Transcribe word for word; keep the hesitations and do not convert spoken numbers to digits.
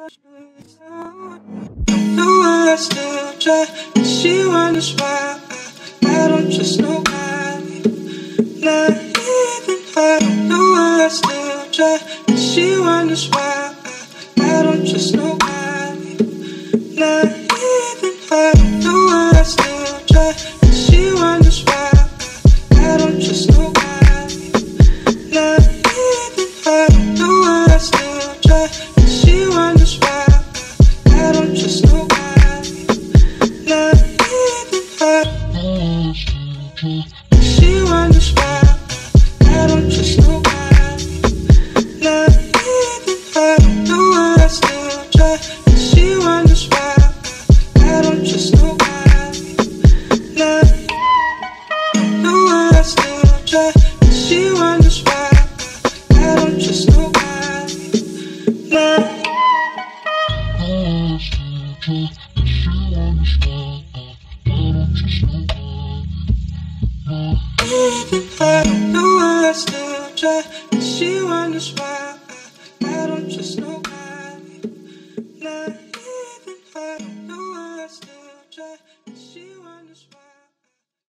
know I still try, but she wonders why I don't trust nobody, not even her. Know I still try, but she wonders why I don't trust nobody, not even her. Know I still try, but she wonders why I don't trust nobody, not even her. Know I still try, but she wonders why I don't trust nobody, not even her. She wonders why I don't trust nobody, not even her. Know I still try, but she wonders why I don't trust nobody, not. Know I still try, but she wonders why I don't trust nobody, not. Even her. Know I still try, but she wonders why I don't trust nobody.